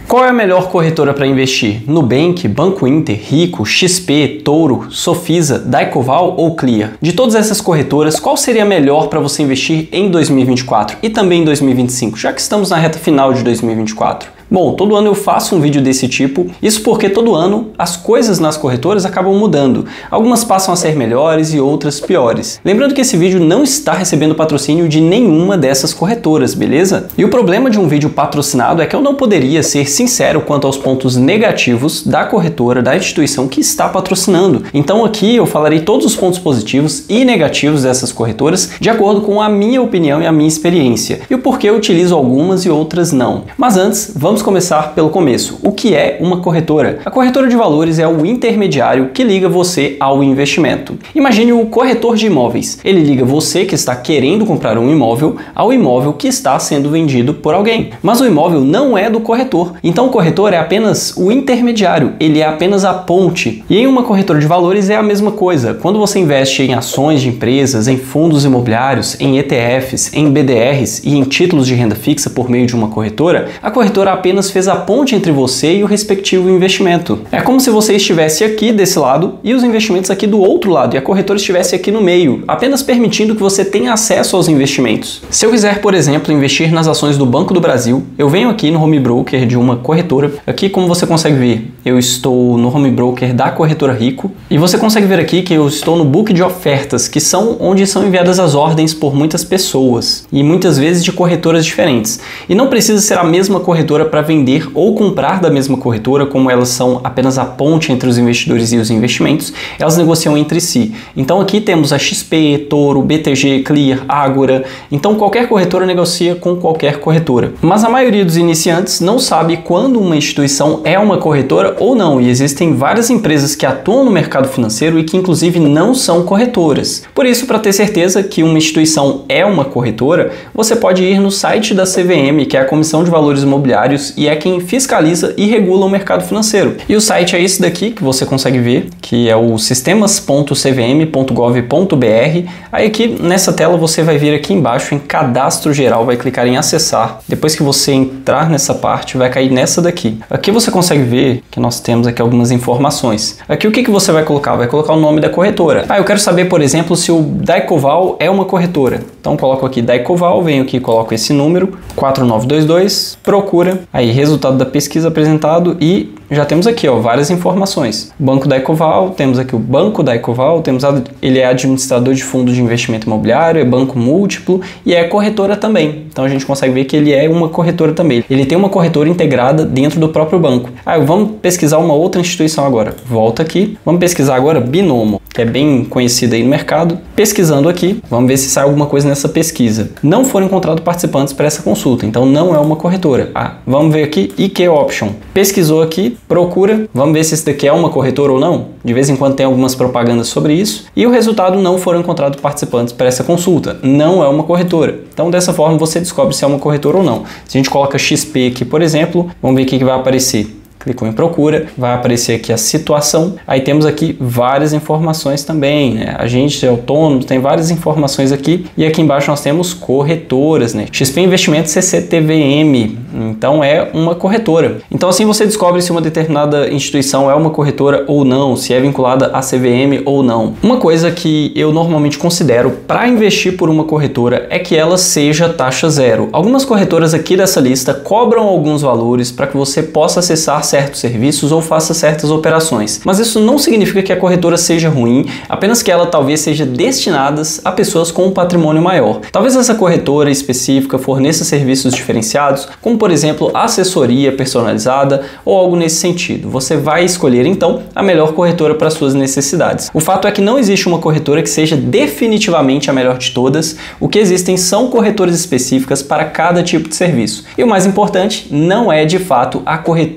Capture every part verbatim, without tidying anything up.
Qual é a melhor corretora para investir? Nubank, Banco Inter, Rico, X P, Toro, Sofisa, Daicoval ou Clear? De todas essas corretoras, qual seria a melhor para você investir em dois mil e vinte e quatro e também em dois mil e vinte e cinco, já que estamos na reta final de dois mil e vinte e quatro? Bom, todo ano eu faço um vídeo desse tipo, isso porque todo ano as coisas nas corretoras acabam mudando. Algumas passam a ser melhores e outras piores. Lembrando que esse vídeo não está recebendo patrocínio de nenhuma dessas corretoras, beleza? E o problema de um vídeo patrocinado é que eu não poderia ser sincero quanto aos pontos negativos da corretora, da instituição que está patrocinando. Então aqui eu falarei todos os pontos positivos e negativos dessas corretoras de acordo com a minha opinião e a minha experiência, e o porquê eu utilizo algumas e outras não. Mas antes, vamos começar pelo começo. O que é uma corretora? A corretora de valores é o intermediário que liga você ao investimento. Imagine o corretor de imóveis. Ele liga você que está querendo comprar um imóvel ao imóvel que está sendo vendido por alguém. Mas o imóvel não é do corretor. Então o corretor é apenas o intermediário. Ele é apenas a ponte. E em uma corretora de valores é a mesma coisa. Quando você investe em ações de empresas, em fundos imobiliários, em E T Fs, em B D Rs e em títulos de renda fixa por meio de uma corretora, a corretora apenas apenas fez a ponte entre você e o respectivo investimento. É como se você estivesse aqui desse lado e os investimentos aqui do outro lado e a corretora estivesse aqui no meio, apenas permitindo que você tenha acesso aos investimentos. Se eu quiser, por exemplo, investir nas ações do Banco do Brasil, eu venho aqui no home broker de uma corretora. Aqui, como você consegue ver, eu estou no home broker da corretora Rico e você consegue ver aqui que eu estou no book de ofertas, que são onde são enviadas as ordens por muitas pessoas e muitas vezes de corretoras diferentes. E não precisa ser a mesma corretora para vender ou comprar da mesma corretora, como elas são apenas a ponte entre os investidores e os investimentos, elas negociam entre si. Então aqui temos a X P, Toro, B T G, Clear, Ágora, então qualquer corretora negocia com qualquer corretora. Mas a maioria dos iniciantes não sabe quando uma instituição é uma corretora ou não, e existem várias empresas que atuam no mercado financeiro e que inclusive não são corretoras. Por isso, para ter certeza que uma instituição é uma corretora, você pode ir no site da C V M, que é a Comissão de Valores Imobiliários, e é quem fiscaliza e regula o mercado financeiro. E o site é esse daqui que você consegue ver, que é o sistemas ponto c v m ponto gov ponto b r. Aí aqui nessa tela você vai vir aqui embaixo em cadastro geral, vai clicar em acessar. Depois que você entrar nessa parte, vai cair nessa daqui. Aqui você consegue ver que nós temos aqui algumas informações. Aqui o que, que você vai colocar? Vai colocar o nome da corretora. Ah, eu quero saber, por exemplo, se o Daicoval é uma corretora. Então coloco aqui Daicoval, venho aqui e coloco esse número, quatro nove dois dois, procura, aí resultado da pesquisa apresentado e já temos aqui ó, várias informações. Banco Daicoval, temos aqui o Banco Daicoval, temos a, ele é administrador de fundo de investimento imobiliário, é banco múltiplo e é corretora também. Então a gente consegue ver que ele é uma corretora também. Ele tem uma corretora integrada dentro do próprio banco. Ah, vamos pesquisar uma outra instituição agora. Volta aqui, vamos pesquisar agora Binomo, que é bem conhecida aí no mercado. Pesquisando aqui, vamos ver se sai alguma coisa nessa pesquisa. Não foram encontrados participantes para essa consulta, então não é uma corretora. Ah, vamos ver aqui I Q Option. Pesquisou aqui, procura, vamos ver se esse daqui é uma corretora ou não. De vez em quando tem algumas propagandas sobre isso. E o resultado, não foram encontrados participantes para essa consulta. Não é uma corretora. Então dessa forma você descobre se é uma corretora ou não. Se a gente coloca X P aqui, por exemplo, vamos ver o que vai aparecer. Clicou em procura, vai aparecer aqui a situação, aí temos aqui várias informações também, né? Agentes autônomos, tem várias informações aqui, e aqui embaixo nós temos corretoras, né? X P Investimentos C C T V M, então é uma corretora. Então assim você descobre se uma determinada instituição é uma corretora ou não, se é vinculada à C V M ou não. Uma coisa que eu normalmente considero para investir por uma corretora é que ela seja taxa zero. Algumas corretoras aqui dessa lista cobram alguns valores para que você possa acessar certos serviços ou faça certas operações. Mas isso não significa que a corretora seja ruim, apenas que ela talvez seja destinada a pessoas com um patrimônio maior. Talvez essa corretora específica forneça serviços diferenciados, como por exemplo assessoria personalizada ou algo nesse sentido. Você vai escolher então a melhor corretora para suas necessidades. O fato é que não existe uma corretora que seja definitivamente a melhor de todas. O que existem são corretoras específicas para cada tipo de serviço. E o mais importante, não é de fato a corretora que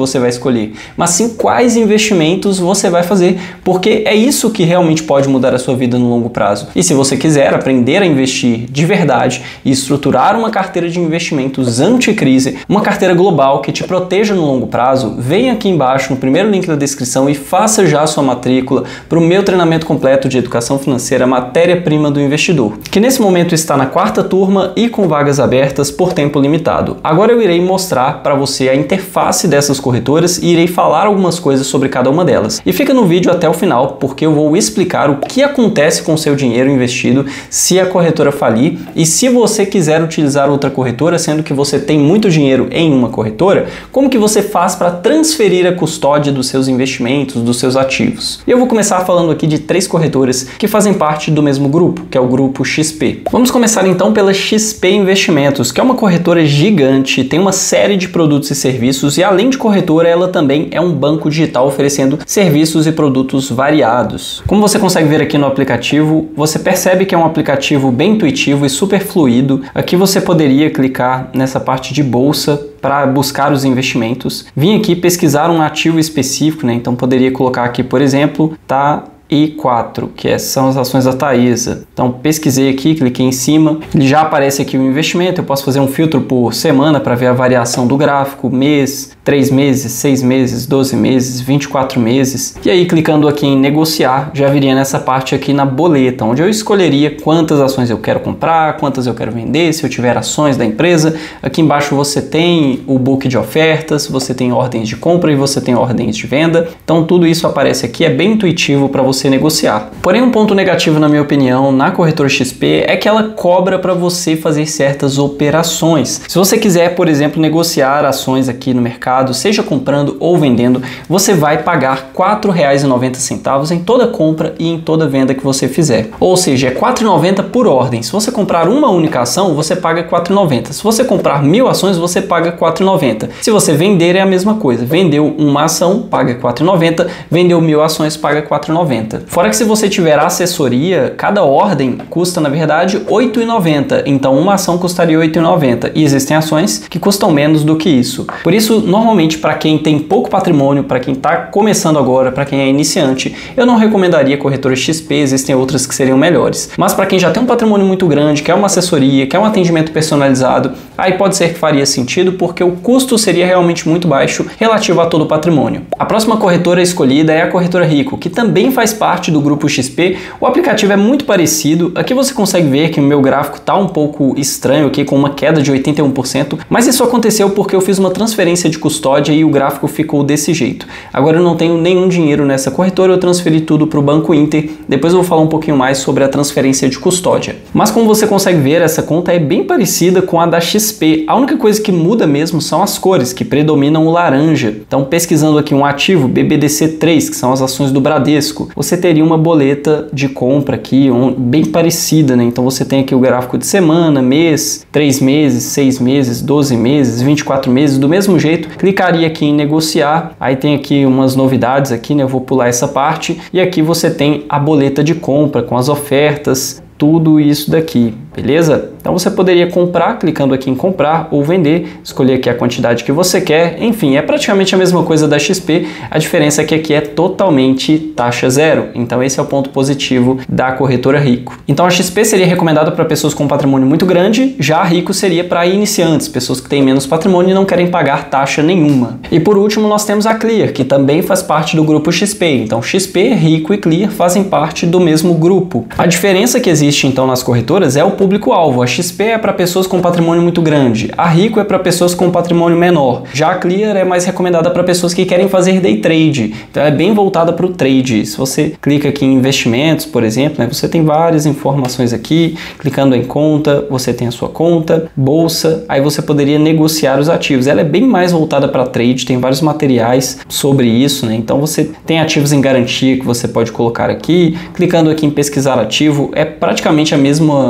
você vai escolher, mas sim quais investimentos você vai fazer, porque é isso que realmente pode mudar a sua vida no longo prazo. E se você quiser aprender a investir de verdade e estruturar uma carteira de investimentos anti-crise, uma carteira global que te proteja no longo prazo, venha aqui embaixo no primeiro link da descrição e faça já a sua matrícula para o meu treinamento completo de educação financeira, matéria-prima do investidor, que nesse momento está na quarta turma e com vagas abertas por tempo limitado. Agora eu irei mostrar para você a interface dessas corretoras e irei falar algumas coisas sobre cada uma delas. E fica no vídeo até o final, porque eu vou explicar o que acontece com o seu dinheiro investido se a corretora falir e se você quiser utilizar outra corretora, sendo que você tem muito dinheiro em uma corretora, como que você faz para transferir a custódia dos seus investimentos, dos seus ativos. E eu vou começar falando aqui de três corretoras que fazem parte do mesmo grupo, que é o grupo X P. Vamos começar então pela X P Investimentos, que é uma corretora gigante, tem uma série de produtos e serviços e além de corretora, ela também é um banco digital oferecendo serviços e produtos variados. Como você consegue ver aqui no aplicativo, você percebe que é um aplicativo bem intuitivo e super fluido. Aqui você poderia clicar nessa parte de bolsa para buscar os investimentos. Vim aqui pesquisar um ativo específico, né? Então poderia colocar aqui, por exemplo, tá I quatro, que é, são as ações da Taesa. Então pesquisei aqui, cliquei em cima, ele já aparece aqui o investimento, eu posso fazer um filtro por semana para ver a variação do gráfico, mês, três meses, seis meses, doze meses, vinte e quatro meses. E aí clicando aqui em negociar, já viria nessa parte aqui na boleta, onde eu escolheria quantas ações eu quero comprar, quantas eu quero vender, se eu tiver ações da empresa. Aqui embaixo você tem o book de ofertas, você tem ordens de compra e você tem ordens de venda. Então tudo isso aparece aqui, é bem intuitivo para você negociar. Porém, um ponto negativo, na minha opinião, na corretora X P é que ela cobra para você fazer certas operações. Se você quiser, por exemplo, negociar ações aqui no mercado, seja comprando ou vendendo, você vai pagar quatro reais e noventa centavos em toda compra e em toda venda que você fizer. Ou seja, é quatro reais e noventa centavos por ordem. Se você comprar uma única ação, você paga quatro reais e noventa centavos. Se você comprar mil ações, você paga quatro reais e noventa centavos. Se você vender, é a mesma coisa. Vendeu uma ação, paga quatro reais e noventa centavos. Vendeu mil ações, paga quatro reais e noventa centavos. Fora que se você tiver assessoria, cada ordem custa, na verdade, oito reais e noventa centavos. Então, uma ação custaria oito reais e noventa centavos. E existem ações que custam menos do que isso. Por isso, normalmente, para quem tem pouco patrimônio, para quem está começando agora, para quem é iniciante, eu não recomendaria corretora X P, existem outras que seriam melhores. Mas para quem já tem um patrimônio muito grande, quer uma assessoria, quer um atendimento personalizado, aí pode ser que faria sentido, porque o custo seria realmente muito baixo relativo a todo o patrimônio. A próxima corretora escolhida é a corretora Rico, que também faz parte do grupo X P. O aplicativo é muito parecido. Aqui você consegue ver que o meu gráfico está um pouco estranho aqui, com uma queda de oitenta e um por cento, mas isso aconteceu porque eu fiz uma transferência de custódia e o gráfico ficou desse jeito. Agora eu não tenho nenhum dinheiro nessa corretora, eu transferi tudo para o Banco Inter. Depois eu vou falar um pouquinho mais sobre a transferência de custódia. Mas como você consegue ver, essa conta é bem parecida com a da X P. A única coisa que muda mesmo são as cores, que predominam o laranja. Então, pesquisando aqui um ativo, B B D C três, que são as ações do Bradesco, você teria uma boleta de compra aqui, um, bem parecida, né? Então você tem aqui o gráfico de semana, mês, três meses, seis meses, doze meses, vinte e quatro meses, do mesmo jeito. Clicaria aqui em negociar, aí tem aqui umas novidades aqui, né? Eu vou pular essa parte, e aqui você tem a boleta de compra com as ofertas, tudo isso daqui, beleza? Então você poderia comprar, clicando aqui em comprar ou vender, escolher aqui a quantidade que você quer, enfim, é praticamente a mesma coisa da X P, a diferença é que aqui é totalmente taxa zero, então esse é o ponto positivo da corretora Rico. Então a X P seria recomendada para pessoas com patrimônio muito grande, já a Rico seria para iniciantes, pessoas que têm menos patrimônio e não querem pagar taxa nenhuma. E por último nós temos a Clear, que também faz parte do grupo X P, então X P, Rico e Clear fazem parte do mesmo grupo. A diferença que existe então nas corretoras é o público-alvo. A X P é para pessoas com patrimônio muito grande, a Rico é para pessoas com patrimônio menor, já a Clear é mais recomendada para pessoas que querem fazer day trade, então é bem voltada para o trade. Se você clica aqui em investimentos, por exemplo, né, você tem várias informações aqui, clicando em conta, você tem a sua conta, bolsa, aí você poderia negociar os ativos. Ela é bem mais voltada para trade, tem vários materiais sobre isso, né? Então você tem ativos em garantia que você pode colocar aqui, clicando aqui em pesquisar ativo, é praticamente a mesma coisa,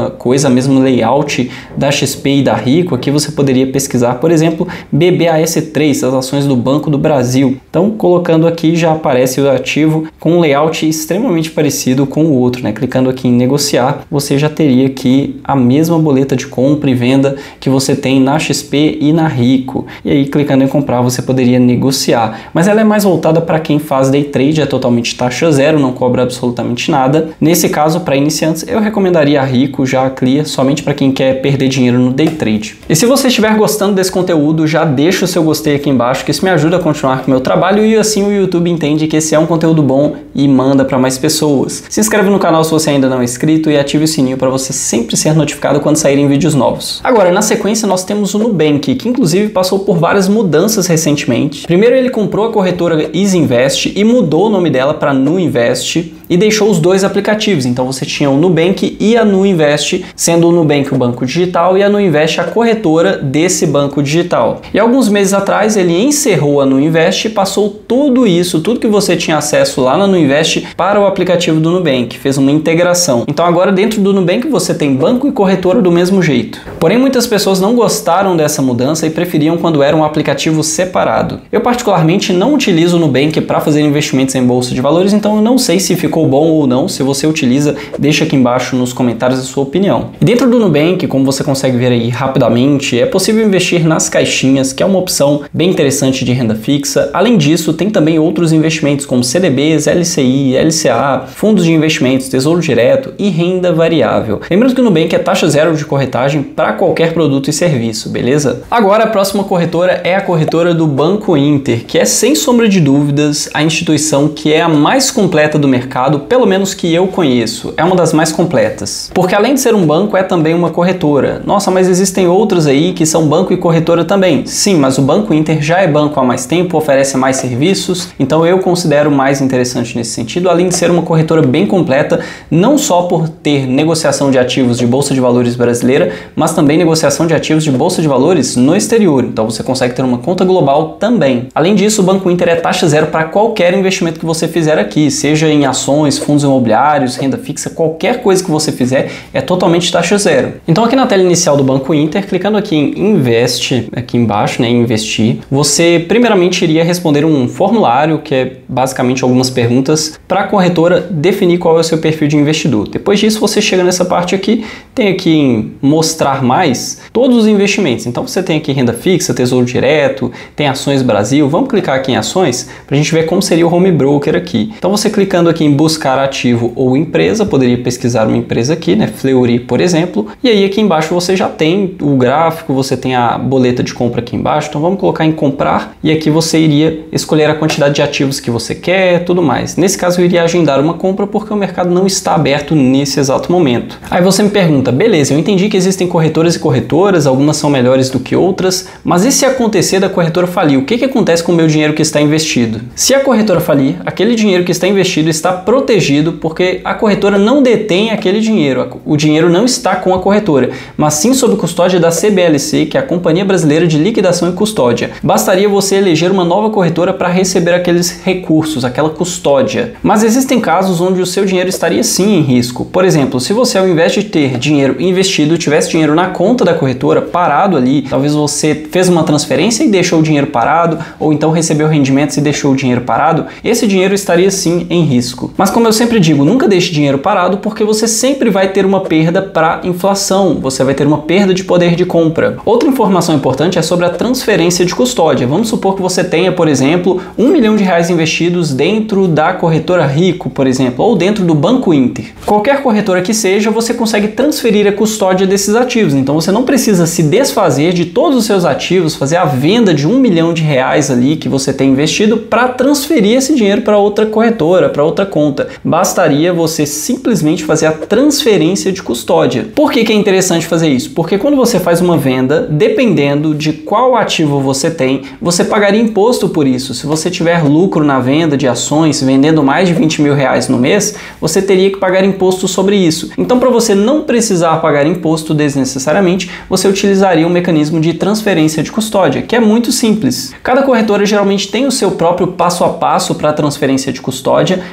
coisa, mesmo layout da X P e da Rico. Aqui você poderia pesquisar, por exemplo, B B A S três, as ações do Banco do Brasil. Então, colocando aqui já aparece o ativo com um layout extremamente parecido com o outro, né? Clicando aqui em negociar, você já teria aqui a mesma boleta de compra e venda que você tem na X P e na Rico. E aí, clicando em comprar, você poderia negociar. Mas ela é mais voltada para quem faz day trade, é totalmente taxa zero, não cobra absolutamente nada. Nesse caso, para iniciantes, eu recomendaria a Rico, já a Clear, somente para quem quer perder dinheiro no day trade. E se você estiver gostando desse conteúdo, já deixa o seu gostei aqui embaixo, que isso me ajuda a continuar com o meu trabalho e assim o YouTube entende que esse é um conteúdo bom e manda para mais pessoas. Se inscreve no canal se você ainda não é inscrito e ative o sininho para você sempre ser notificado quando saírem vídeos novos. Agora, na sequência, nós temos o Nubank, que inclusive passou por várias mudanças recentemente. Primeiro, ele comprou a corretora Isinvest e mudou o nome dela para Nuinvest e deixou os dois aplicativos. Então você tinha o Nubank e a Nuinvest, sendo o Nubank o banco digital e a Nuinvest a corretora desse banco digital. E alguns meses atrás ele encerrou a Nuinvest e passou tudo isso, tudo que você tinha acesso lá na Nuinvest para o aplicativo do Nubank, fez uma integração. Então agora dentro do Nubank você tem banco e corretora do mesmo jeito. Porém, muitas pessoas não gostaram dessa mudança e preferiam quando era um aplicativo separado. Eu particularmente não utilizo o Nubank para fazer investimentos em bolsa de valores, então eu não sei se ficou bom ou não. Se você utiliza, deixa aqui embaixo nos comentários a sua opinião. E dentro do Nubank, como você consegue ver aí rapidamente, é possível investir nas caixinhas, que é uma opção bem interessante de renda fixa. Além disso, tem também outros investimentos como C D Bs, L C I, L C A, fundos de investimentos, tesouro direto e renda variável. Lembrando que o Nubank é taxa zero de corretagem para qualquer produto e serviço, beleza? Agora a próxima corretora é a corretora do Banco Inter, que é sem sombra de dúvidas a instituição que é a mais completa do mercado, pelo menos que eu conheço, é uma das mais completas. Porque além de ser um banco, é também uma corretora. Nossa, mas existem outros aí que são banco e corretora também. Sim, mas o Banco Inter já é banco há mais tempo, oferece mais serviços, então eu considero mais interessante nesse sentido, além de ser uma corretora bem completa, não só por ter negociação de ativos de bolsa de valores brasileira, mas também negociação de ativos de bolsa de valores no exterior, então você consegue ter uma conta global também. Além disso, o Banco Inter é taxa zero para qualquer investimento que você fizer aqui, seja em ações, fundos imobiliários, renda fixa, qualquer coisa que você fizer é totalmente taxa zero. Então aqui na tela inicial do Banco Inter, clicando aqui em Invest, aqui embaixo, né, em investir, você primeiramente iria responder um formulário, que é basicamente algumas perguntas, para a corretora definir qual é o seu perfil de investidor. Depois disso, você chega nessa parte aqui, tem aqui em mostrar mais todos os investimentos. Então você tem aqui renda fixa, tesouro direto, tem ações Brasil. Vamos clicar aqui em ações para a gente ver como seria o home broker aqui. Então você clicando aqui em buscar ativo ou empresa, poderia pesquisar uma empresa aqui, né, Fleury, por exemplo, e aí aqui embaixo você já tem o gráfico, você tem a boleta de compra aqui embaixo. Então vamos colocar em comprar e aqui você iria escolher a quantidade de ativos que você quer, tudo mais. Nesse caso eu iria agendar uma compra porque o mercado não está aberto nesse exato momento. Aí você me pergunta, beleza, eu entendi que existem corretoras e corretoras, algumas são melhores do que outras, mas e se acontecer da corretora falir, o que que acontece com o meu dinheiro que está investido? Se a corretora falir, aquele dinheiro que está investido está protegido porque a corretora não detém aquele dinheiro, o dinheiro não está com a corretora, mas sim sob custódia da C B L C, que é a Companhia Brasileira de Liquidação e Custódia. Bastaria você eleger uma nova corretora para receber aqueles recursos, aquela custódia. Mas existem casos onde o seu dinheiro estaria sim em risco. Por exemplo, se você ao invés de ter dinheiro investido, tivesse dinheiro na conta da corretora parado ali, talvez você fez uma transferência e deixou o dinheiro parado, ou então recebeu rendimentos e deixou o dinheiro parado, esse dinheiro estaria sim em risco. Mas como eu sempre digo, nunca deixe dinheiro parado porque você sempre vai ter uma perda para inflação, você vai ter uma perda de poder de compra. Outra informação importante é sobre a transferência de custódia. Vamos supor que você tenha, por exemplo, um milhão de reais investidos dentro da corretora Rico, por exemplo, ou dentro do Banco Inter. Qualquer corretora que seja, você consegue transferir a custódia desses ativos, então você não precisa se desfazer de todos os seus ativos, fazer a venda de um milhão de reais ali que você tem investido para transferir esse dinheiro para outra corretora, para outra conta. Bastaria você simplesmente fazer a transferência de custódia. Por que que é interessante fazer isso? Porque quando você faz uma venda, dependendo de qual ativo você tem, você pagaria imposto por isso. Se você tiver lucro na venda de ações, vendendo mais de vinte mil reais no mês, você teria que pagar imposto sobre isso. Então, para você não precisar pagar imposto desnecessariamente, você utilizaria um mecanismo de transferência de custódia, que é muito simples. Cada corretora geralmente tem o seu próprio passo a passo para a transferência de custódia, mas se eu for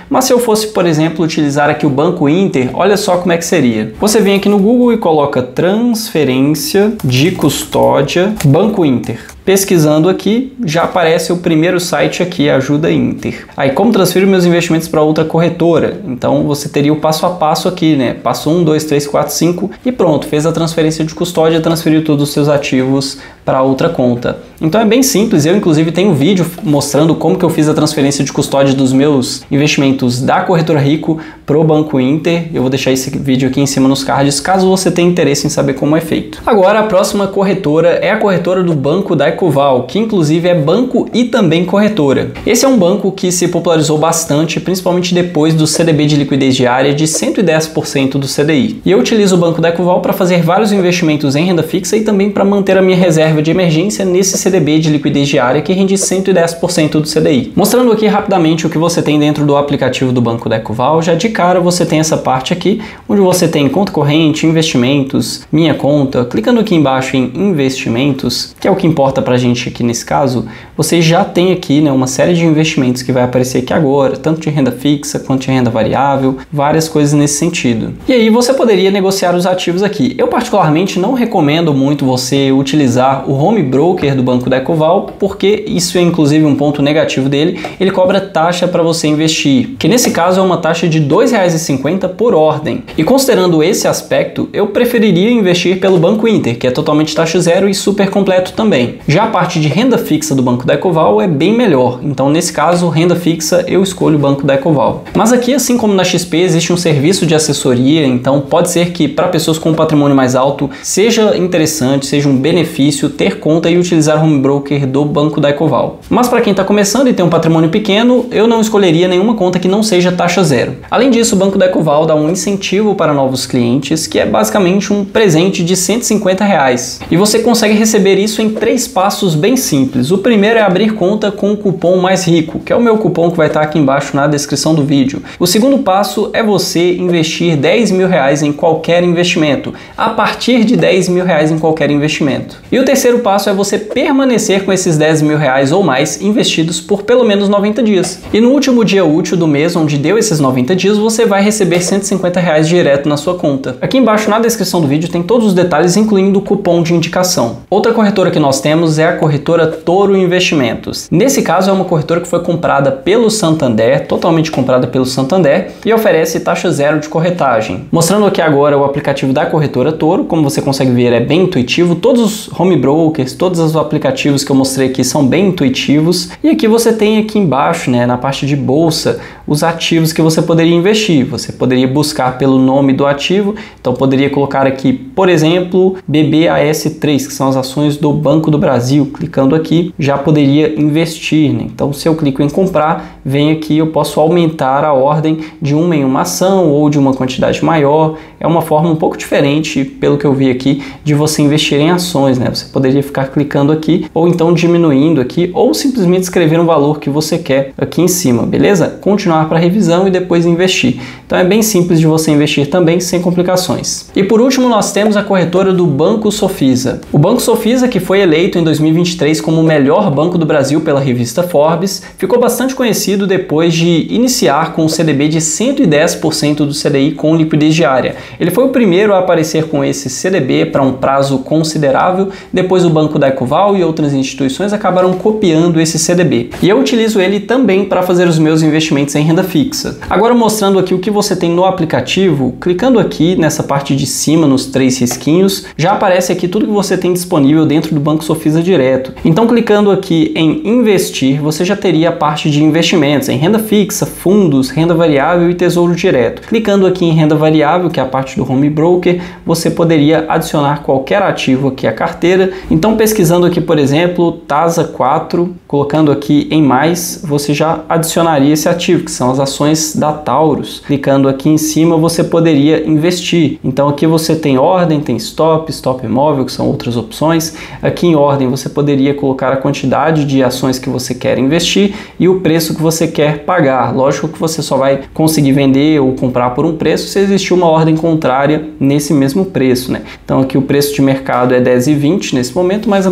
fosse, por exemplo, utilizar aqui o Banco Inter, olha só como é que seria. Você vem aqui no Google e coloca transferência de custódia Banco Inter. Pesquisando aqui, já aparece o primeiro site aqui, Ajuda Inter. Aí, como transfiro meus investimentos para outra corretora? Então, você teria o passo a passo aqui, né? Passo um, dois, três, quatro, cinco e pronto, fez a transferência de custódia, transferiu todos os seus ativos para outra conta. Então é bem simples, eu inclusive tenho um vídeo mostrando como que eu fiz a transferência de custódia dos meus investimentos da corretora Rico pro Banco Inter. Eu vou deixar esse vídeo aqui em cima nos cards, caso você tenha interesse em saber como é feito. Agora a próxima corretora é a corretora do Banco da Ecoval, que inclusive é banco e também corretora. Esse é um banco que se popularizou bastante, principalmente depois do C D B de liquidez diária de cento e dez por cento do C D I. E eu utilizo o Banco da Ecoval para fazer vários investimentos em renda fixa e também para manter a minha reserva de emergência nesse C D B de liquidez diária que rende cento e dez por cento do C D I. Mostrando aqui rapidamente o que você tem dentro do aplicativo do Banco da Ecoval, já de cara você tem essa parte aqui, onde você tem conta corrente, investimentos, minha conta. Clicando aqui embaixo em investimentos, que é o que importa pra gente aqui nesse caso, você já tem aqui, né, uma série de investimentos que vai aparecer aqui agora, tanto de renda fixa quanto de renda variável, várias coisas nesse sentido. E aí você poderia negociar os ativos aqui. Eu particularmente não recomendo muito você utilizar o home broker do Banco da Ecoval, porque isso é inclusive um ponto negativo dele, ele cobra taxa para você investir, que nesse caso é uma taxa de dois reais e cinquenta centavos por ordem. E considerando esse aspecto, eu preferiria investir pelo Banco Inter, que é totalmente taxa zero e super completo também. Já a parte de renda fixa do Banco da Ecoval é bem melhor, então nesse caso, renda fixa, eu escolho o Banco da Ecoval. Mas aqui, assim como na X P, existe um serviço de assessoria, então pode ser que para pessoas com um patrimônio mais alto seja interessante, seja um benefício ter conta e utilizar home broker do Banco da Ecoval. Mas para quem está começando e tem um patrimônio pequeno, eu não escolheria nenhuma conta que não seja taxa zero. Além disso, o Banco da Ecoval dá um incentivo para novos clientes, que é basicamente um presente de cento e cinquenta reais. E você consegue receber isso em três passos bem simples. O primeiro é abrir conta com o cupom Mais Rico, que é o meu cupom que vai estar aqui embaixo na descrição do vídeo. O segundo passo é você investir dez mil reais em qualquer investimento, a partir de dez mil reais em qualquer investimento. E o terceiro passo é você permanecer com esses dez mil reais ou mais investidos por pelo menos noventa dias. E no último dia útil do mês, onde deu esses noventa dias, você vai receber cento e cinquenta reais direto na sua conta. Aqui embaixo na descrição do vídeo tem todos os detalhes, incluindo o cupom de indicação. Outra corretora que nós temos é a corretora Toro Investimentos. Nesse caso é uma corretora que foi comprada pelo Santander, totalmente comprada pelo Santander, e oferece taxa zero de corretagem. Mostrando aqui agora o aplicativo da corretora Toro, como você consegue ver é bem intuitivo, todos os home brokers, todos os aplicativos que eu mostrei aqui são bem intuitivos, e aqui você tem aqui embaixo, né, na parte de bolsa, os ativos que você poderia investir. Você poderia buscar pelo nome do ativo, então poderia colocar aqui, por exemplo, B B A S três, que são as ações do Banco do Brasil. Clicando aqui, já poderia investir, né? Então, se eu clico em comprar, vem aqui, eu posso aumentar a ordem de uma em uma ação ou de uma quantidade maior. É uma forma um pouco diferente, pelo que eu vi aqui, de você investir em ações, né? Você poderia ficar clicando aqui, ou então diminuindo aqui, ou simplesmente escrever um valor que você quer aqui em cima, beleza? Continuar para revisão e depois investir. Então é bem simples de você investir também, sem complicações. E por último, nós temos a corretora do Banco Sofisa. O Banco Sofisa, que foi eleito em dois mil e vinte e três como o melhor banco do Brasil pela revista Forbes, ficou bastante conhecido depois de iniciar com o C D B de cento e dez por cento do C D I com liquidez diária. Ele foi o primeiro a aparecer com esse C D B para um prazo considerável, depois o Banco da Ecoval e outras instituições acabaram copiando esse C D B. E eu utilizo ele também para fazer os meus investimentos em renda fixa. Agora mostrando aqui o que você tem no aplicativo, clicando aqui nessa parte de cima, nos três risquinhos, já aparece aqui tudo que você tem disponível dentro do Banco Sofisa direto. Então clicando aqui em investir, você já teria a parte de investimentos em renda fixa, fundos, renda variável e tesouro direto. Clicando aqui em renda variável, que é a parte do home broker, você poderia adicionar qualquer ativo aqui à carteira. Então pesquisando aqui, por exemplo, TASA quatro, colocando aqui em mais, você já adicionaria esse ativo, que são as ações da Taurus. Clicando aqui em cima, você poderia investir. Então aqui você tem ordem, tem stop, stop móvel, que são outras opções. Aqui em ordem você poderia colocar a quantidade de ações que você quer investir e o preço que você quer pagar. Lógico que você só vai conseguir vender ou comprar por um preço se existir uma ordem contrária nesse mesmo preço, né? Então aqui o preço de mercado é dez e vinte nesse momento, mas o mercado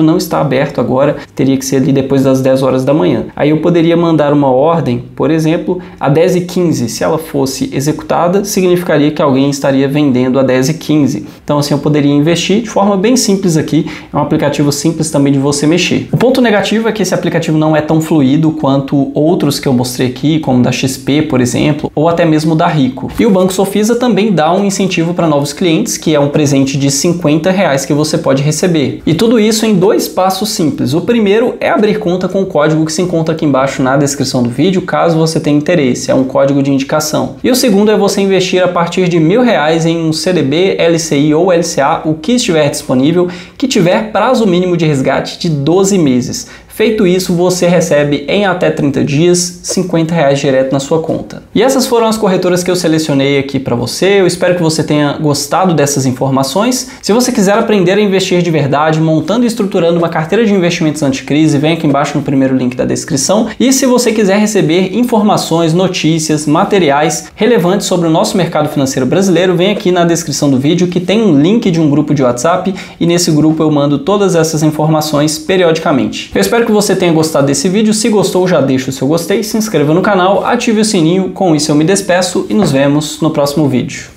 não está aberto agora, teria que ser ali depois das dez horas da manhã. Aí eu poderia mandar uma ordem, por exemplo, a dez e quinze. Se ela fosse executada, significaria que alguém estaria vendendo a dez e quinze. Então assim eu poderia investir de forma bem simples aqui, é um aplicativo simples também de você mexer. O ponto negativo é que esse aplicativo não é tão fluido quanto outros que eu mostrei aqui, como da X P, por exemplo, ou até mesmo da Rico. E o Banco Sofisa também dá um incentivo para novos clientes, que é um presente de cinquenta reais que você pode receber. E tudo isso em dois passos simples. O primeiro é abrir conta com o código que se encontra aqui embaixo na descrição do vídeo, caso você tenha interesse, é um código de indicação. E o segundo é você investir a partir de mil reais em um C D B, L C I ou L C A, o que estiver disponível, que tiver prazo mínimo de resgate de doze meses. Feito isso, você recebe em até trinta dias cinquenta reais direto na sua conta. E essas foram as corretoras que eu selecionei aqui para você. Eu espero que você tenha gostado dessas informações. Se você quiser aprender a investir de verdade, montando e estruturando uma carteira de investimentos anticrise, vem aqui embaixo no primeiro link da descrição. E se você quiser receber informações, notícias, materiais relevantes sobre o nosso mercado financeiro brasileiro, vem aqui na descrição do vídeo que tem um link de um grupo de WhatsApp e nesse grupo eu mando todas essas informações periodicamente. Eu espero que você tenha gostado desse vídeo. Se gostou, já deixa o seu gostei, se inscreva no canal, ative o sininho. Com isso eu me despeço e nos vemos no próximo vídeo.